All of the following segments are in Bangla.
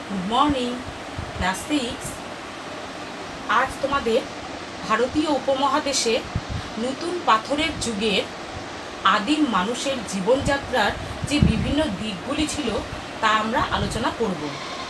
Good morning class 6। আজ তোমাদের ভারতীয় উপমহাদেশে নতুন পাথরের যুগের আদিম মানুষের জীবনযাত্রার যে বিভিন্ন দিকগুলি ছিল তা আমরা আলোচনা করব।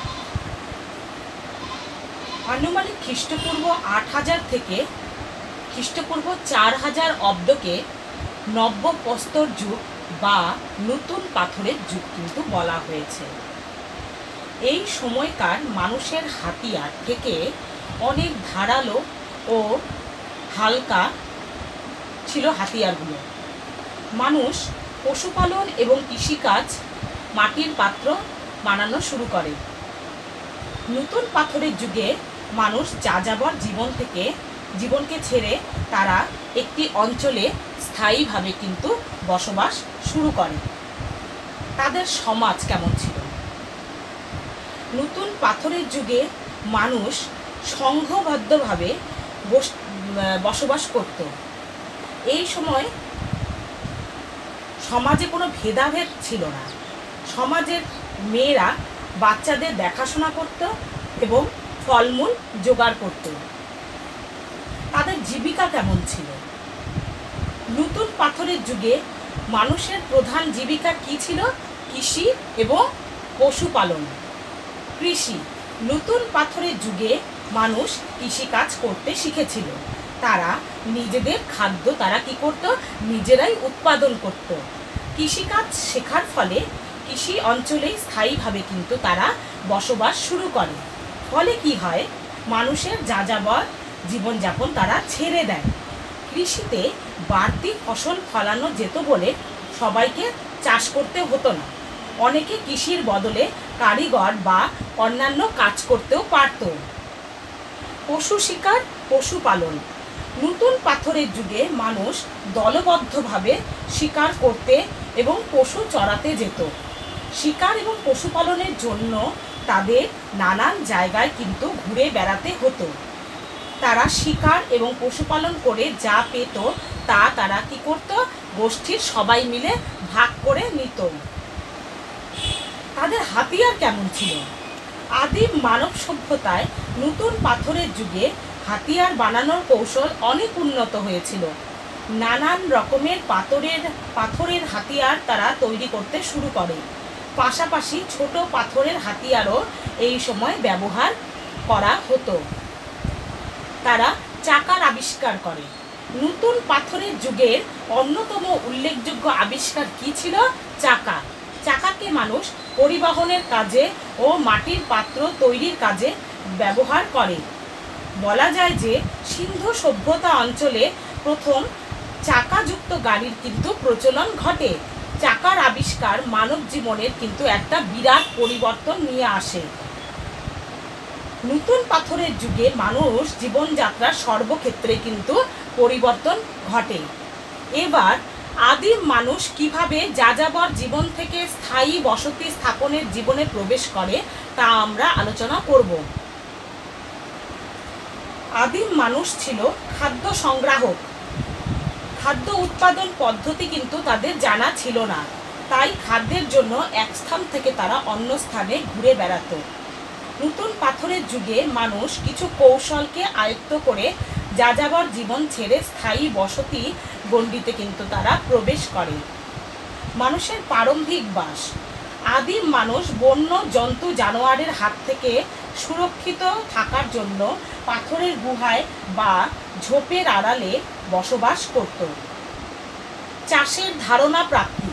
আনুমানিক খ্রিস্টপূর্ব ৮০০০ থেকে খ্রিস্টপূর্ব ৪০০০ অব্দকে নব্য প্রস্তর যুগ বা নতুন পাথরের যুগ কিন্তু বলা হয়েছে। এই সময়কার মানুষের হাতিয়ার থেকে অনেক ধারালো ও হালকা ছিল হাতিয়ারগুলো। মানুষ পশুপালন এবং কৃষিকাজ, মাটির পাত্র বানানো শুরু করে। নতুন পাথরের যুগে মানুষ যাযাবর জীবনকে ছেড়ে তারা একটি অঞ্চলে স্থায়ীভাবে কিন্তু বসবাস শুরু করে। তাদের সমাজ কেমন ছিল? নতুন পাথরের যুগে মানুষ সংঘবদ্ধভাবে বসবাস করত। এই সময় সমাজে কোনো ভেদাভেদ ছিল না। সমাজের মেয়েরা বাচ্চাদের দেখাশোনা করত এবং ফলমূল জোগাড় করত। তাদের জীবিকা কেমন ছিল? নতুন পাথরের যুগে মানুষের প্রধান জীবিকা কি ছিল? কৃষি এবং পশুপালন। কৃষি। নতুন পাথরের যুগে মানুষ কৃষিকাজ করতে শিখেছিল। তারা নিজেদের খাদ্য কি করত? নিজেরাই উৎপাদন করত। কৃষিকাজ শেখার ফলে কৃষি অঞ্চলেই স্থায়ীভাবে কিন্তু তারা বসবাস শুরু করে। ফলে কি হয়? মানুষের যাযাবর জীবনযাপন তারা ছেড়ে দেয়। কৃষিতে বাড়তি ফসল ফলানো যেত বলে সবাইকে চাষ করতে হতো না। অনেকে কৃষির বদলে কারিগর বা অন্যান্য কাজ করতেও পারত। পশু শিকার, পশুপালন। নতুন পাথরের যুগে মানুষ দলবদ্ধভাবে শিকার করতে এবং পশু চড়াতে যেত। শিকার এবং পশুপালনের জন্য তাদের নানান জায়গায় কিন্তু ঘুরে বেড়াতে হতো। তারা শিকার এবং পশুপালন করে যা পেত তা তারা কি করত? গোষ্ঠীর সবাই মিলে ভাগ করে নিত। তাদের হাতিয়ার কেমন ছিল? আদিম মানব সভ্যতায় নতুন পাথরের যুগে হাতিয়ার বানানোর কৌশল অনেক উন্নত হয়েছিল। নানান রকমের পাথরের হাতিয়ার তারা তৈরি করতে শুরু করে। পাশাপাশি ছোট পাথরের হাতিয়ারও এই সময় ব্যবহার করা হতো। তারা চাকার আবিষ্কার করে। নতুন পাথরের যুগের অন্যতম উল্লেখযোগ্য আবিষ্কার কি ছিল? চাকা। চাকাকে মানুষ পরিবহনের কাজে ও মাটির পাত্র তৈরির কাজে ব্যবহার করে। বলা যায় যে সিন্ধু সভ্যতা অঞ্চলে প্রথম চাকাযুক্ত গাড়ির কিন্তু প্রচলন ঘটে। চাকার আবিষ্কার মানব জীবনের কিন্তু একটা বিরাট পরিবর্তন নিয়ে আসে। নতুন পাথরের যুগে মানুষ জীবনযাত্রার সর্বক্ষেত্রে কিন্তু পরিবর্তন ঘটে। এবার আদিম মানুষ কিভাবে যাযাবর জীবন থেকে স্থায়ী বসতি স্থাপনের জীবনে প্রবেশ করে তা আমরা আলোচনা করব। আদিম মানুষ ছিল খাদ্য সংগ্রাহক। খাদ্য উৎপাদন পদ্ধতি কিন্তু তাদের জানা ছিল না। তাই খাদ্যের জন্য এক স্থান থেকে তারা অন্য স্থানে ঘুরে বেড়াত। নতুন পাথরের যুগে মানুষ কিছু কৌশলকে আয়ত্ত করে যাযাবর জীবন ছেড়ে স্থায়ী বসতি গণ্ডিতে কিন্তু তারা প্রবেশ করে। মানুষের প্রারম্ভিক বাস। আদিম মানুষ বন্য জন্তু জানোয়ারের হাত থেকে সুরক্ষিত থাকার জন্য পাথরের গুহায় বা ঝোপের আড়ালে বসবাস করত। চাষের ধারণা প্রাপ্তি।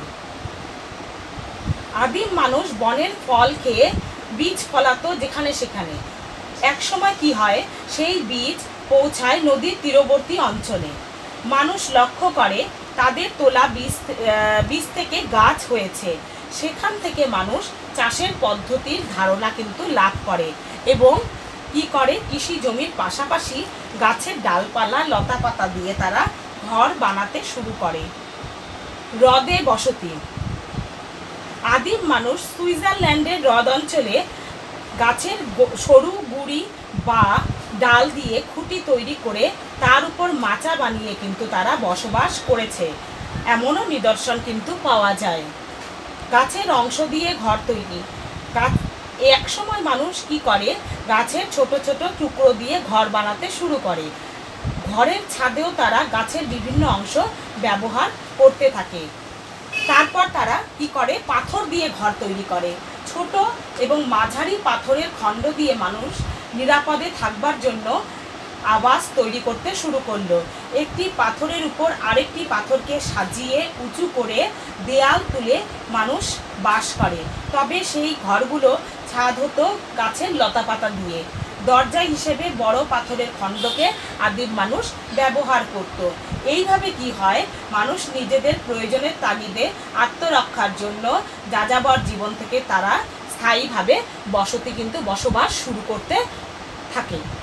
আদিম মানুষ বনের ফল খেয়ে বীজ ফলাতো যেখানে সেখানে। একসময় কি হয়? সেই বীজ পৌঁছায় নদীর তীরবর্তী অঞ্চলে। মানুষ লক্ষ্য করে তাদের তোলা বীজ থেকে গাছ হয়েছে। সেখান থেকে মানুষ চাষের পদ্ধতির ধারণা কিন্তু লাভ করে এবং কি করে? কৃষি জমির পাশাপাশি গাছের ডালপালা লতাপাতা দিয়ে তারা ঘর বানাতে শুরু করে। হ্রদে বসতি। আদিম মানুষ সুইজারল্যান্ডের হ্রদ অঞ্চলে গাছের সরু গুড়ি বা ডাল দিয়ে খুঁটি তৈরি করে তার উপর মাচা বানিয়ে কিন্তু তারা বসবাস করেছে। এমনও নিদর্শন কিন্তু পাওয়া যায়। গাছের অংশ দিয়ে ঘর তৈরি। এক সময় মানুষ কি করে, গাছের ছোট ছোট টুকরো দিয়ে ঘর বানাতে শুরু করে। ঘরের ছাদেও তারা গাছের বিভিন্ন অংশ ব্যবহার করতে থাকে। তারপর তারা কি করে, পাথর দিয়ে ঘর তৈরি করে। ছোট এবং মাঝারি পাথরের খণ্ড দিয়ে মানুষ নিরাপদে থাকবার জন্য আবাস তৈরি করতে শুরু করলো। একটি পাথরের উপর আরেকটি পাথরকে সাজিয়ে উঁচু করে দেয়াল তুলে মানুষ বাস করে। তবে সেই ঘরগুলো ছাদ হতো গাছের লতাপাতা দিয়ে। দরজা হিসেবে বড় পাথরের খণ্ডকে আদিম মানুষ ব্যবহার করত। এইভাবে কি হয়, মানুষ নিজেদের প্রয়োজনের তাগিদে আত্মরক্ষার জন্য যাযাবর জীবন থেকে তারা স্থায়ীভাবে বসবাস শুরু করতে থাকে।